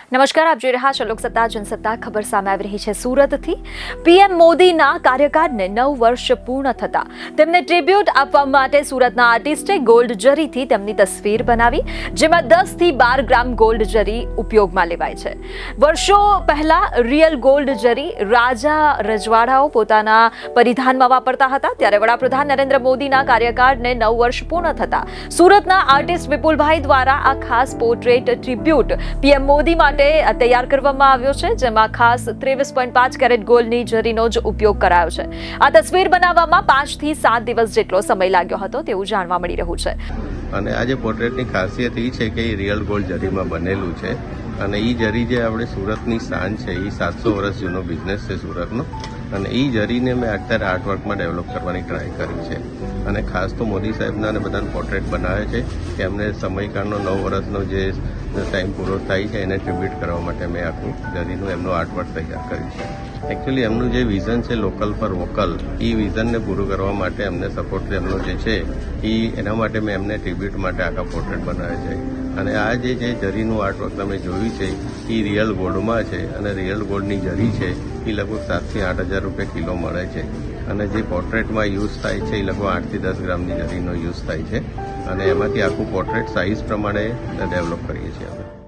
નમસ્કાર, આપ જોઈ રહ્યા છો લોકસત્તા જનસત્તા. ખબર સામે આવી રહી છે સુરતથી. પીએમ મોદીના કાર્યકાળને 9 વર્ષ પૂર્ણ થતા તેમને ટ્રિબ્યુટ આપવા માટે સુરતના આર્ટિસ્ટે ગોલ્ડ જરીથી તેમની તસવીર બનાવી, જેમાં 10 થી 12 ગ્રામ ગોલ્ડ જરી ઉપયોગમાં લેવાય છે. વર્ષો પહેલા રિયલ ગોલ્ડ જરી રાજા રજવાડાઓ પોતાના પરિધાનમાં વાપરતા હતા, ત્યારે વડાપ્રધાન નરેન્દ્ર મોદીના કાર્યકાળને 9 વર્ષ પૂર્ણ થતા સુરતના આર્ટિસ્ટ વિપુલભાઈ દ્વારા આ ખાસ પોર્ટ્રેટ ટ્રિબ્યુટ પીએમ મોદી માટે તૈયાર કરવામાં આવ્યો છે, જેમાં ખાસ 23.5 કેરેટ ગોલ્ડની જરીનો જ ઉપયોગ કરાયો છે. આ તસવીર બનાવવામાં 5 થી 7 દિવસ જેટલો સમય લાગ્યો હતો તેવું જાણવા મળી રહ્યું છે. અને આ જે પોર્ટ્રેટની ખાસિયત એ છે કે એ રિયલ ગોલ્ડ જરીમાં બનેલું છે અને એ જરી જે આપણે સુરતની શાન છે, એ 700 વર્ષ જૂનો બિઝનેસ છે સુરતનો, અને એ જરીને મેં અત્યારે આર્ટવર્કમાં ડેવલપ કરવાની ટ્રાય કરી છે. અને ખાસ તો મોદી સાહેબના અને બધાને પોર્ટ્રેટ બનાવે છે કે એમને સમયકાળનો 9 વર્ષનો જે ટાઈમ પૂરો થાય છે એને ટ્રિબ્યુટ કરવા માટે મેં આખું જરીનું એમનું આર્ટવર્ક તૈયાર કર્યું છે. એકચ્યુઅલી એમનું જે વિઝન છે લોકલ ફોર વોકલ, એ વિઝનને પૂરું કરવા માટે એમને સપોર્ટ એમનો જે છે એના માટે મેં એમને ટ્રિબ્યુટ માટે આખા પોર્ટ્રેટ બનાવે છે. અને આ જે જરીનું આર્ટવર્ક તમે જોયું છે એ રિયલ ગોલ્ડમાં છે, અને રિયલ ગોલ્ડની જરી છે એ લગભગ 7 થી 8 હજાર રૂપિયા કિલો મળે છે. અને જે પોર્ટ્રેટમાં યુઝ થાય છે એ લગભગ 8 થી 10 ગ્રામની જરીનો યુઝ થાય છે, અને એમાંથી આખું પોર્ટ્રેટ સાઇઝ પ્રમાણે ડેવલપ કરીએ છીએ અમે.